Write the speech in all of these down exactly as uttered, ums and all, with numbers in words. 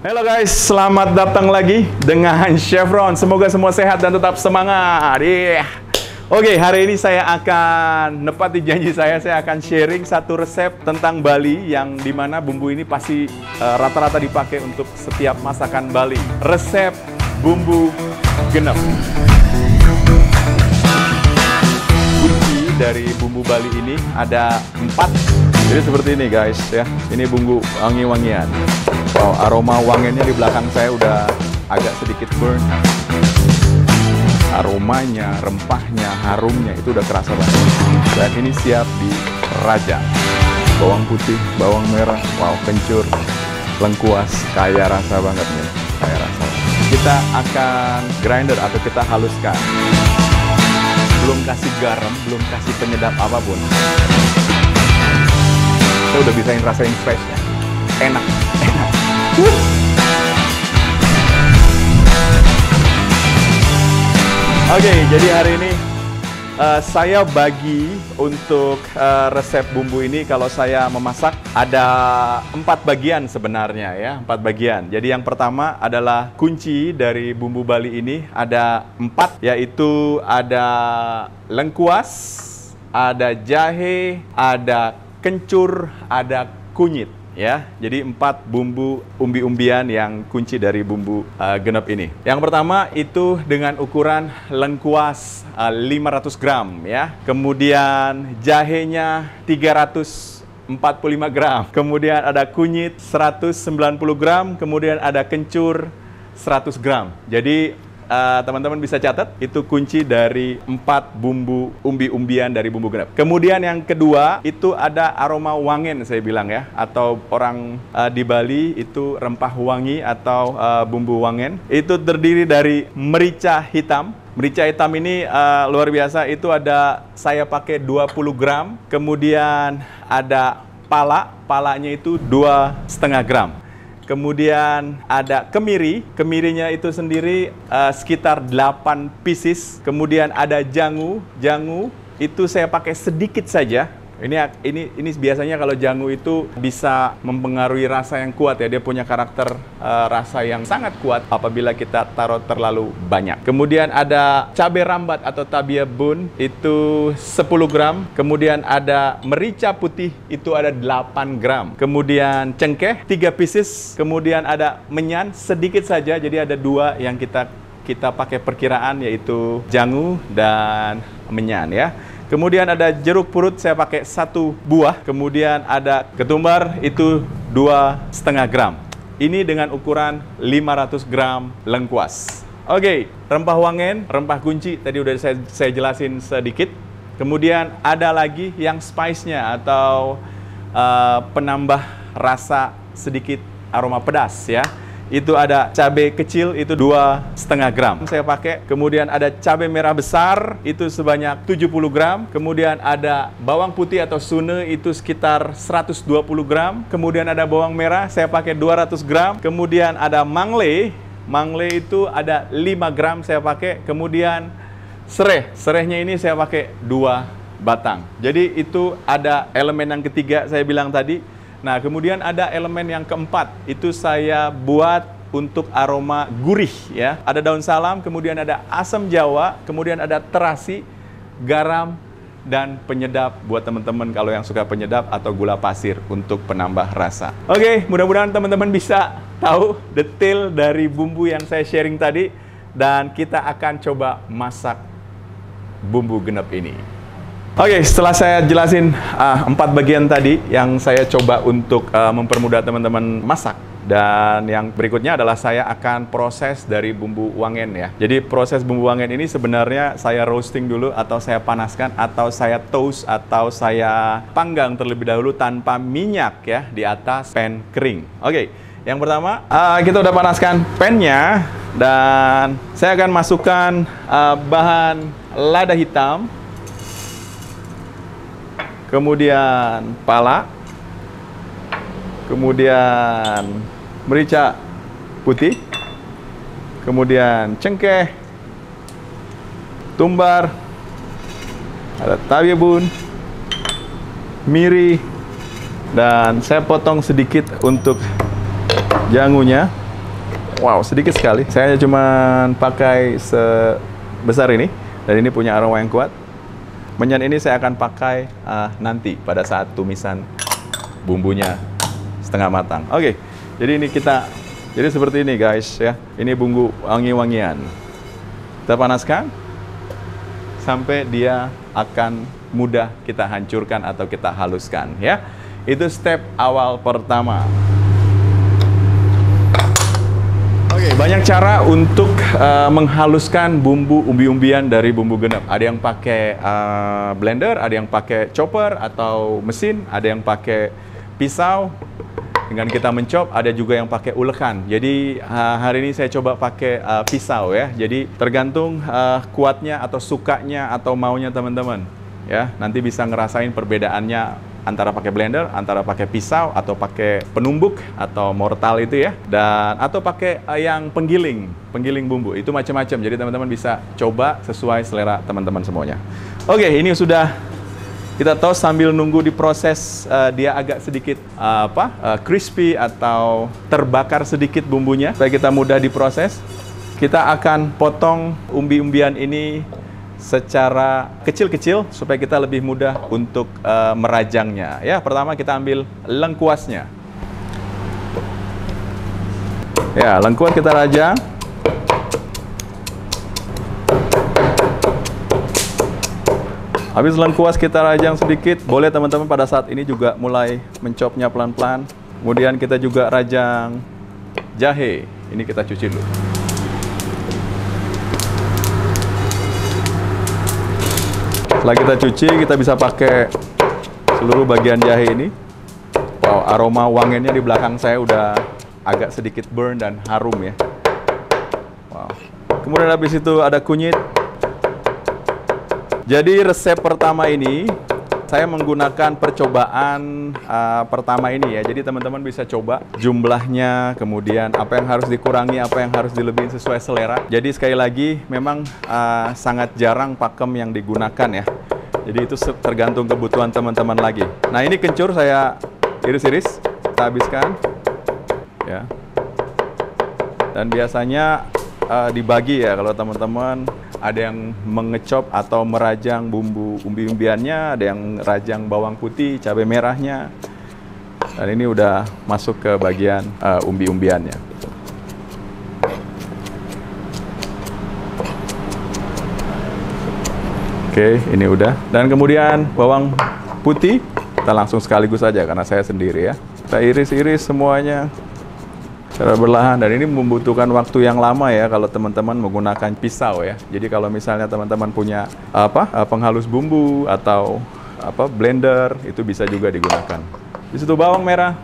Halo guys, selamat datang lagi dengan Chef Ron. Semoga semua sehat dan tetap semangat. Yeah. Oke, hari ini saya akan nepati janji saya. Saya akan sharing satu resep tentang Bali yang dimana bumbu ini pasti rata-rata uh, dipakai untuk setiap masakan Bali. Resep bumbu genep. Kunci dari bumbu Bali ini ada empat. Jadi seperti ini guys ya. Ini bumbu wangi-wangian. Wow, aroma wangiannya di belakang saya udah agak sedikit burn. Aromanya, rempahnya, harumnya itu udah kerasa banget. Dan ini siap dirajang. Bawang putih, bawang merah, wow, kencur, lengkuas, kaya rasa banget nih, kaya rasa. Kita akan grinder atau kita haluskan. Belum kasih garam, belum kasih penyedap apapun. Saya udah bisain rasain freshnya. Enak, enak. Uh. Oke, okay, jadi hari ini uh, saya bagi untuk uh, resep bumbu ini. Kalau saya memasak ada empat bagian sebenarnya ya, empat bagian. Jadi yang pertama adalah kunci dari bumbu Bali ini ada empat, yaitu ada lengkuas, ada jahe, ada kencur, ada kunyit. Ya, jadi empat bumbu umbi-umbian yang kunci dari bumbu uh, genep ini. Yang pertama itu dengan ukuran lengkuas uh, lima ratus gram ya. Kemudian jahenya tiga ratus empat puluh lima gram. Kemudian ada kunyit seratus sembilan puluh gram. Kemudian ada kencur seratus gram. Jadi teman-teman uh, bisa catat, itu kunci dari empat bumbu umbi-umbian dari bumbu genep. Kemudian yang kedua, itu ada aroma wangen saya bilang ya, atau orang uh, di Bali itu rempah wangi atau uh, bumbu wangen. Itu terdiri dari merica hitam. Merica hitam ini uh, luar biasa, itu ada saya pakai dua puluh gram. Kemudian ada pala, palanya itu dua setengah gram. Kemudian ada kemiri, kemirinya itu sendiri uh, sekitar delapan pieces. Kemudian ada jangu, jangu itu saya pakai sedikit saja. Ini ini ini biasanya kalau jangu itu bisa mempengaruhi rasa yang kuat ya. Dia punya karakter uh, rasa yang sangat kuat apabila kita taruh terlalu banyak. Kemudian ada cabai rambat atau tabia bun itu sepuluh gram. Kemudian ada merica putih itu ada delapan gram. Kemudian cengkeh tiga pieces. Kemudian ada menyan sedikit saja. Jadi ada dua yang kita kita pakai perkiraan, yaitu jangu dan menyan ya. Kemudian ada jeruk purut, saya pakai satu buah. Kemudian ada ketumbar, itu dua setengah gram. Ini dengan ukuran lima ratus gram lengkuas. Oke, okay, rempah wangen, rempah kunci, tadi udah saya, saya jelasin sedikit. Kemudian ada lagi yang spice-nya atau uh, penambah rasa sedikit aroma pedas ya. Itu ada cabai kecil, itu dua setengah gram saya pakai. Kemudian ada cabai merah besar, itu sebanyak tujuh puluh gram. Kemudian ada bawang putih atau sune, itu sekitar seratus dua puluh gram. Kemudian ada bawang merah, saya pakai dua ratus gram. Kemudian ada mangle, mangle itu ada lima gram saya pakai. Kemudian sereh, serehnya ini saya pakai dua batang. Jadi itu ada elemen yang ketiga saya bilang tadi. Nah, kemudian ada elemen yang keempat, itu saya buat untuk aroma gurih ya. Ada daun salam, kemudian ada asam jawa, kemudian ada terasi, garam, dan penyedap buat teman-teman kalau yang suka penyedap, atau gula pasir untuk penambah rasa. Oke, mudah-mudahan teman-teman bisa tahu detail dari bumbu yang saya sharing tadi, dan kita akan coba masak bumbu genep ini. Oke, okay, setelah saya jelasin uh, empat bagian tadi yang saya coba untuk uh, mempermudah teman-teman masak, dan yang berikutnya adalah saya akan proses dari bumbu wangen ya. Jadi proses bumbu wangen ini sebenarnya saya roasting dulu, atau saya panaskan, atau saya toast, atau saya panggang terlebih dahulu tanpa minyak ya di atas pan kering. Oke, okay, yang pertama uh, kita udah panaskan pannya, dan saya akan masukkan uh, bahan lada hitam. Kemudian pala, kemudian merica putih, kemudian cengkeh, tumbar, ada tabi bun, miri, dan saya potong sedikit untuk jangunya. Wow, sedikit sekali. Saya cuma pakai sebesar ini. Dan ini punya aroma yang kuat. Menyan ini saya akan pakai uh, nanti pada saat tumisan bumbunya setengah matang. Oke, jadi ini kita, jadi seperti ini guys ya. Ini bumbu wangi-wangian. Kita panaskan sampai dia akan mudah kita hancurkan atau kita haluskan ya. Itu step awal pertama. Oke, banyak cara untuk uh, menghaluskan bumbu umbi-umbian dari bumbu genep. Ada yang pakai uh, blender, ada yang pakai chopper atau mesin, ada yang pakai pisau dengan kita mencop, ada juga yang pakai ulekan. Jadi uh, hari ini saya coba pakai uh, pisau ya. Jadi tergantung uh, kuatnya atau sukanya atau maunya teman-teman. Ya, nanti bisa ngerasain perbedaannya antara pakai blender, antara pakai pisau, atau pakai penumbuk, atau mortal itu ya, dan atau pakai uh, yang penggiling, penggiling bumbu, itu macam-macam. Jadi teman-teman bisa coba sesuai selera teman-teman semuanya. Oke, ini sudah kita toast sambil nunggu diproses, uh, dia agak sedikit uh, apa, uh, crispy atau terbakar sedikit bumbunya, supaya kita mudah diproses. Kita akan potong umbi-umbian ini secara kecil-kecil supaya kita lebih mudah untuk uh, merajangnya. Ya, pertama kita ambil lengkuasnya. Ya, lengkuas kita rajang. Habis lengkuas kita rajang sedikit, boleh teman-teman pada saat ini juga mulai mencopnya pelan-pelan. Kemudian kita juga rajang jahe. Ini kita cuci dulu. Setelah kita cuci, kita bisa pakai seluruh bagian jahe ini. Wow, aroma wanginya di belakang saya udah agak sedikit burn dan harum ya. Wow. Kemudian habis itu ada kunyit. Jadi resep pertama ini, saya menggunakan percobaan uh, pertama ini ya. Jadi teman-teman bisa coba jumlahnya, kemudian apa yang harus dikurangi, apa yang harus dilebihin sesuai selera. Jadi sekali lagi, memang uh, sangat jarang pakem yang digunakan ya. Jadi itu tergantung kebutuhan teman-teman lagi. Nah ini kencur saya iris-iris, kita habiskan. Ya. Dan biasanya uh, dibagi ya kalau teman-teman. Ada yang mengecop atau merajang bumbu umbi-umbiannya, ada yang rajang bawang putih, cabai merahnya. Dan ini udah masuk ke bagian uh, umbi-umbiannya. Oke, ini udah. Dan kemudian bawang putih, kita langsung sekaligus saja karena saya sendiri ya. Kita iris-iris semuanya secara berlahan, dan ini membutuhkan waktu yang lama ya kalau teman-teman menggunakan pisau ya. Jadi kalau misalnya teman-teman punya apa penghalus bumbu atau apa blender, itu bisa juga digunakan. Di situ bawang merah.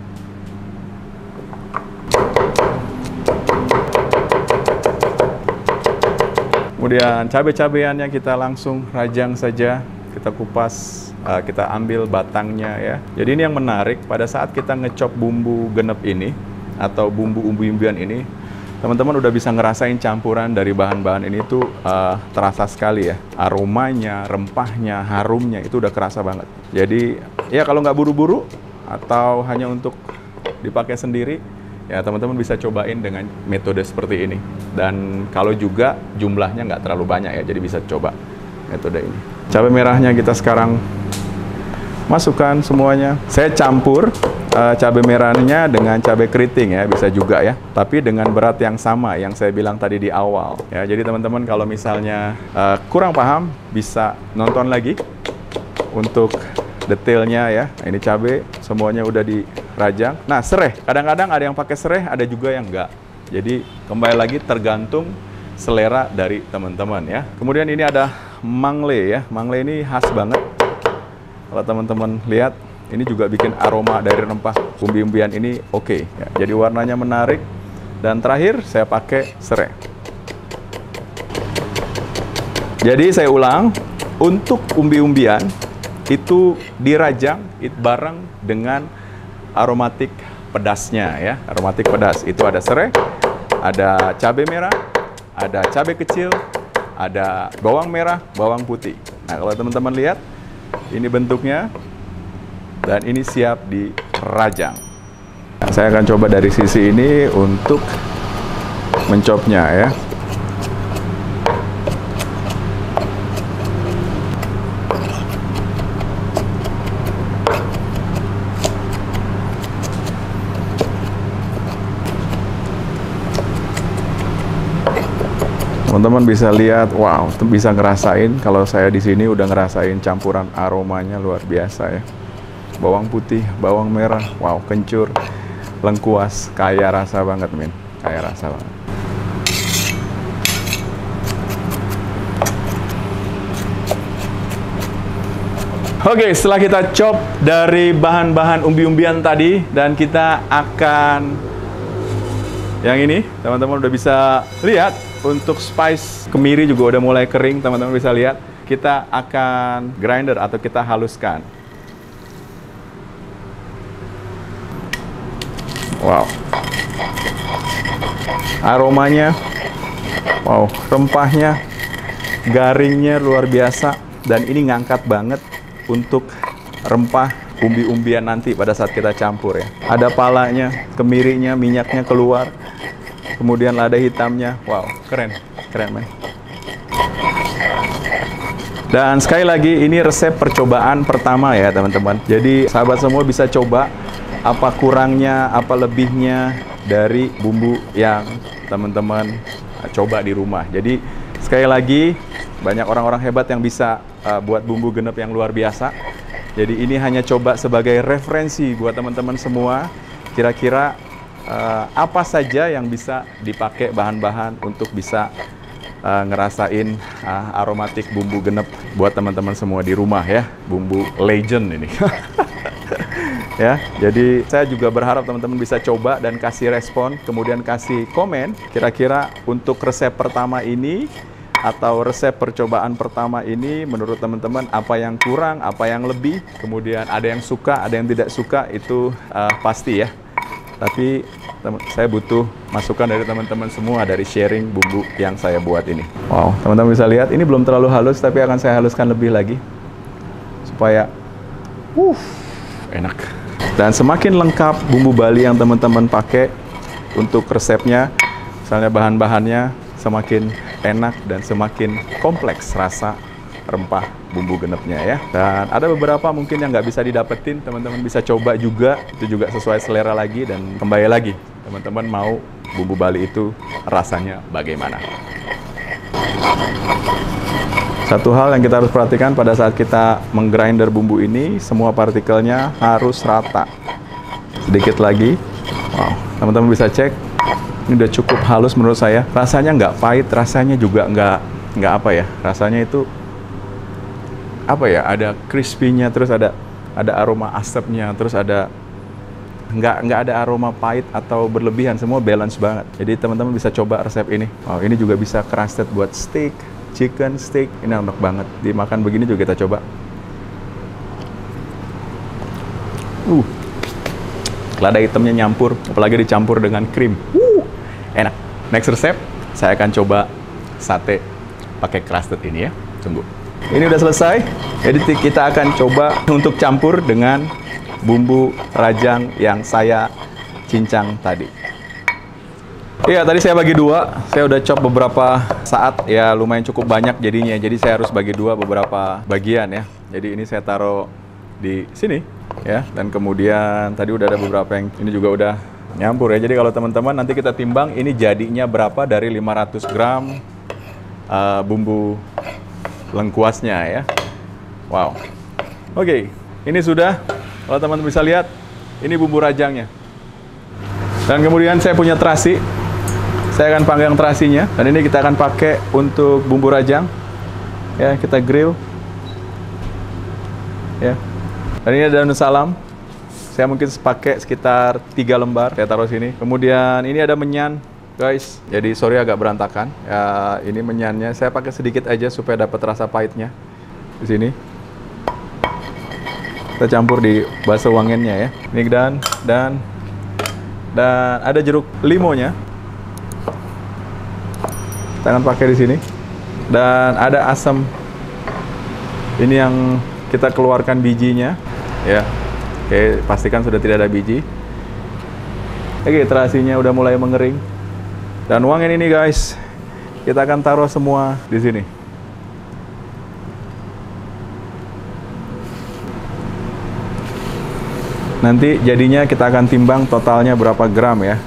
Kemudian cabai-cabeannya kita langsung rajang saja, kita kupas, kita ambil batangnya ya. Jadi ini yang menarik pada saat kita ngecop bumbu genep ini atau bumbu umbi-umbian ini, teman-teman udah bisa ngerasain campuran dari bahan-bahan ini tuh uh, terasa sekali ya. Aromanya, rempahnya, harumnya itu udah kerasa banget. Jadi ya kalau nggak buru-buru atau hanya untuk dipakai sendiri, ya teman-teman bisa cobain dengan metode seperti ini. Dan kalau juga jumlahnya nggak terlalu banyak ya, jadi bisa coba metode ini. Cabai merahnya kita sekarang masukkan semuanya. Saya campur Uh, cabai merahnya dengan cabai keriting ya, bisa juga ya, tapi dengan berat yang sama yang saya bilang tadi di awal ya. Jadi teman-teman kalau misalnya uh, kurang paham, bisa nonton lagi untuk detailnya ya. Ini cabai semuanya udah dirajang. Nah sereh, kadang-kadang ada yang pakai sereh, ada juga yang enggak. Jadi kembali lagi tergantung selera dari teman-teman ya. Kemudian ini ada mangle ya. Mangle ini khas banget. Kalau teman-teman lihat, ini juga bikin aroma dari rempah umbi-umbian ini oke okay, ya. Jadi warnanya menarik. Dan terakhir saya pakai serai. Jadi saya ulang, untuk umbi-umbian itu dirajang itu bareng dengan aromatik pedasnya ya. Aromatik pedas itu ada serai, ada cabai merah, ada cabai kecil, ada bawang merah, bawang putih. Nah kalau teman-teman lihat, ini bentuknya. Dan ini siap dirajang. Nah, saya akan coba dari sisi ini untuk mencopnya ya. Teman-teman bisa lihat, wow, bisa ngerasain kalau saya di sini udah ngerasain campuran aromanya luar biasa ya. Bawang putih, bawang merah, wow, kencur, lengkuas, kaya rasa banget, men. Kaya rasa banget. Oke, setelah kita chop dari bahan-bahan umbi-umbian tadi, dan kita akan yang ini, teman-teman udah bisa lihat. Untuk spice kemiri juga udah mulai kering, teman-teman bisa lihat. Kita akan grinder atau kita haluskan. Wow. Aromanya, wow, rempahnya, garingnya luar biasa. Dan ini ngangkat banget untuk rempah umbi-umbian nanti pada saat kita campur ya. Ada palanya, kemirinya, minyaknya keluar. Kemudian lada hitamnya, wow, keren, keren men. Dan sekali lagi, ini resep percobaan pertama ya teman-teman. Jadi sahabat semua bisa coba apa kurangnya, apa lebihnya dari bumbu yang teman-teman coba di rumah. Jadi sekali lagi, banyak orang-orang hebat yang bisa uh, buat bumbu genep yang luar biasa. Jadi ini hanya coba sebagai referensi buat teman-teman semua. Kira-kira Uh, apa saja yang bisa dipakai bahan-bahan untuk bisa uh, ngerasain uh, aromatik bumbu genep buat teman-teman semua di rumah ya, bumbu legend ini. Ya, jadi saya juga berharap teman-teman bisa coba dan kasih respon, kemudian kasih komen kira-kira untuk resep pertama ini atau resep percobaan pertama ini menurut teman-teman apa yang kurang, apa yang lebih, kemudian ada yang suka, ada yang tidak suka, itu uh, pasti ya. Tapi saya butuh masukan dari teman-teman semua dari sharing bumbu yang saya buat ini. Wow, teman-teman bisa lihat ini belum terlalu halus, tapi akan saya haluskan lebih lagi supaya uh, enak. Dan semakin lengkap bumbu Bali yang teman-teman pakai untuk resepnya, misalnya bahan-bahannya semakin enak dan semakin kompleks rasa rempah bumbu genepnya ya. Dan ada beberapa mungkin yang nggak bisa didapetin, teman-teman bisa coba juga, itu juga sesuai selera lagi. Dan kembali lagi, teman-teman mau bumbu Bali itu rasanya bagaimana. Satu hal yang kita harus perhatikan pada saat kita menggrinder bumbu ini, semua partikelnya harus rata. Sedikit lagi, wow, teman-teman bisa cek, ini udah cukup halus menurut saya. Rasanya nggak pahit, rasanya juga nggak nggak apa ya, rasanya itu apa ya, ada crispy-nya, terus ada ada aroma asapnya, terus ada nggak nggak ada aroma pahit atau berlebihan, semua balance banget. Jadi teman-teman bisa coba resep ini. Wow, ini juga bisa crusted buat steak, chicken steak, ini enak banget. Dimakan begini juga kita coba. Uh, lada hitamnya nyampur, apalagi dicampur dengan krim. Uh, enak. Next resep, saya akan coba sate pakai crusted ini ya. Tunggu. Ini udah selesai, jadi kita akan coba untuk campur dengan bumbu rajang yang saya cincang tadi. Iya, tadi saya bagi dua, saya udah chop beberapa saat, ya lumayan cukup banyak jadinya, jadi saya harus bagi dua beberapa bagian ya. Jadi ini saya taruh di sini ya, dan kemudian tadi udah ada beberapa yang ini juga udah nyampur ya. Jadi kalau teman-teman nanti kita timbang ini jadinya berapa dari lima ratus gram uh, bumbu lengkuasnya ya. Wow. Oke, okay. Ini sudah, kalau teman-teman bisa lihat, ini bumbu rajangnya. Dan kemudian saya punya terasi. Saya akan panggang terasinya, dan ini kita akan pakai untuk bumbu rajang. Ya, kita grill. Ya. Dan ini ada daun salam. Saya mungkin pakai sekitar tiga lembar, saya taruh sini. Kemudian ini ada menyan. Guys, jadi sorry agak berantakan. Ya, ini menyannya saya pakai sedikit aja supaya dapat rasa pahitnya. Di sini kita campur di bakso wangennya ya. Ini dan dan dan ada jeruk limonya. Kita akan pakai di sini. Dan ada asam. Ini yang kita keluarkan bijinya. Ya, oke, pastikan sudah tidak ada biji. Oke, terasinya udah mulai mengering. Dan wangian ini guys, kita akan taruh semua di sini. Nanti jadinya kita akan timbang totalnya berapa gram ya.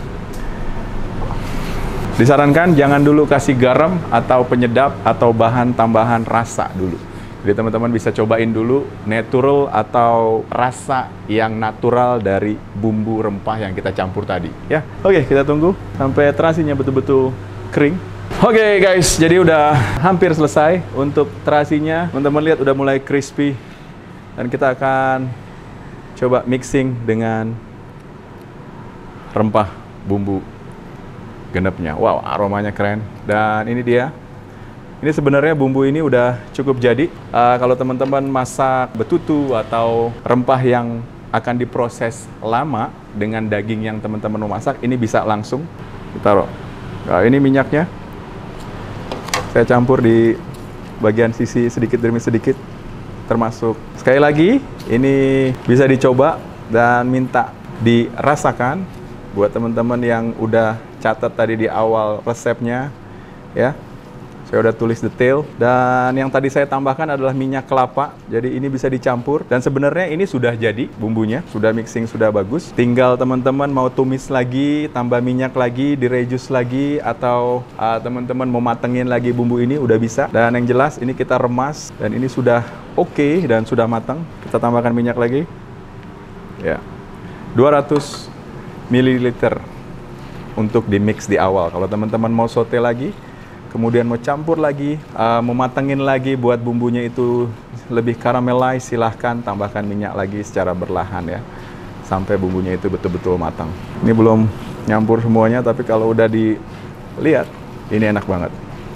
Disarankan jangan dulu kasih garam atau penyedap atau bahan tambahan rasa dulu. Jadi teman-teman bisa cobain dulu natural atau rasa yang natural dari bumbu rempah yang kita campur tadi ya. Oke, kita tunggu sampai terasinya betul-betul kering. Oke guys, jadi udah hampir selesai untuk terasinya. Teman-teman lihat udah mulai crispy. Dan kita akan coba mixing dengan rempah bumbu genepnya. Wow, aromanya keren. Dan ini dia. Ini sebenarnya bumbu ini udah cukup jadi. Uh, kalau teman-teman masak betutu atau rempah yang akan diproses lama dengan daging yang teman-teman mau masak, ini bisa langsung ditaruh. Nah, ini minyaknya. Saya campur di bagian sisi sedikit demi sedikit. Termasuk sekali lagi ini bisa dicoba dan minta dirasakan buat teman-teman yang udah catat tadi di awal resepnya ya. Saya udah tulis detail dan yang tadi saya tambahkan adalah minyak kelapa. Jadi ini bisa dicampur dan sebenarnya ini sudah jadi bumbunya, sudah mixing, sudah bagus. Tinggal teman-teman mau tumis lagi, tambah minyak lagi, direjus lagi atau uh, teman-teman mau matengin lagi bumbu ini udah bisa. Dan yang jelas ini kita remas dan ini sudah oke okay dan sudah matang. Kita tambahkan minyak lagi. Ya. dua ratus mililiter untuk di mix di awal. Kalau teman-teman mau saute lagi, kemudian mau campur lagi, uh, mau matengin lagi buat bumbunya itu lebih caramelize, silahkan tambahkan minyak lagi secara berlahan ya, sampai bumbunya itu betul-betul matang. Ini belum nyampur semuanya, tapi kalau udah dilihat, ini enak banget.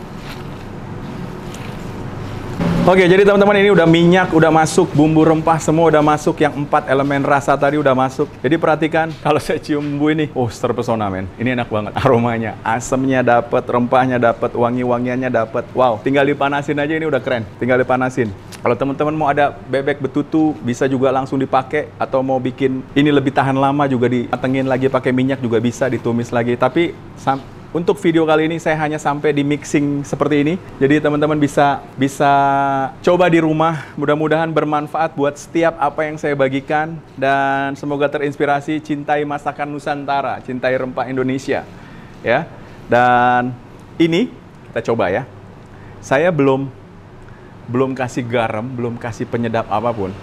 Oke, jadi teman-teman ini udah minyak, udah masuk, bumbu rempah semua udah masuk, yang empat elemen rasa tadi udah masuk. Jadi perhatikan, kalau saya cium bumbu ini, oh terpesona men. Ini enak banget, aromanya, asamnya dapat, rempahnya dapat, wangi-wangiannya dapat. Wow, tinggal dipanasin aja ini udah keren. Tinggal dipanasin. Kalau teman-teman mau ada bebek betutu, bisa juga langsung dipakai, atau mau bikin ini lebih tahan lama juga dimatengin lagi pakai minyak juga bisa, ditumis lagi. Tapi untuk video kali ini saya hanya sampai di mixing seperti ini. Jadi teman-teman bisa bisa coba di rumah. Mudah-mudahan bermanfaat buat setiap apa yang saya bagikan dan semoga terinspirasi. Cintai masakan Nusantara, cintai rempah Indonesia, ya. Dan ini kita coba ya. Saya belum belum kasih garam, belum kasih penyedap apapun.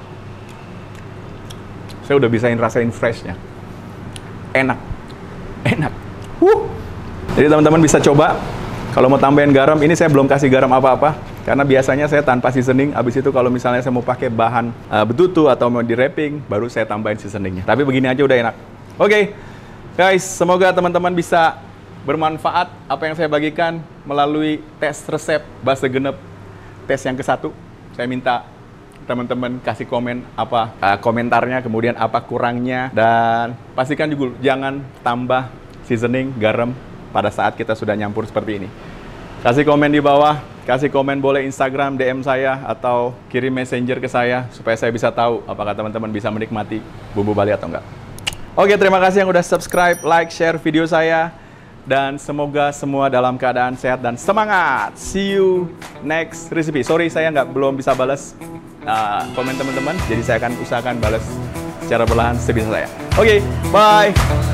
Saya udah bisain rasain freshnya. Enak, enak. Wuh. Jadi teman-teman bisa coba, kalau mau tambahin garam, ini saya belum kasih garam apa-apa, karena biasanya saya tanpa seasoning, habis itu kalau misalnya saya mau pakai bahan uh, betutu atau mau di wrapping, baru saya tambahin seasoningnya. Tapi begini aja udah enak. Oke, okay, guys, semoga teman-teman bisa bermanfaat apa yang saya bagikan melalui tes resep Basa Genep, tes yang ke satu. Saya minta teman-teman kasih komen apa uh, komentarnya, kemudian apa kurangnya, dan pastikan juga jangan tambah seasoning, garam, pada saat kita sudah nyampur seperti ini. Kasih komen di bawah, kasih komen boleh Instagram, D M saya, atau kirim messenger ke saya, supaya saya bisa tahu apakah teman-teman bisa menikmati bumbu Bali atau enggak. Oke, terima kasih yang udah subscribe, like, share video saya, dan semoga semua dalam keadaan sehat dan semangat. See you next recipe. Sorry, saya nggak belum bisa balas uh, komen teman-teman, jadi saya akan usahakan balas secara perlahan sebisa saya. Oke, bye!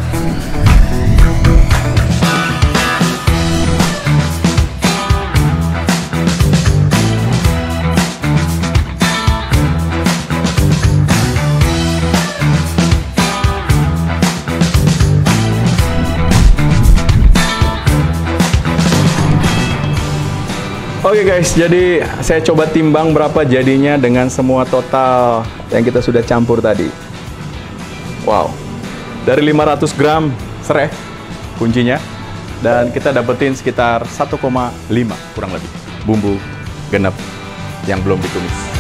Oke guys, jadi saya coba timbang berapa jadinya dengan semua total yang kita sudah campur tadi. Wow, dari lima ratus gram serai kuncinya, dan kita dapetin sekitar satu koma lima kurang lebih bumbu genep yang belum ditumis.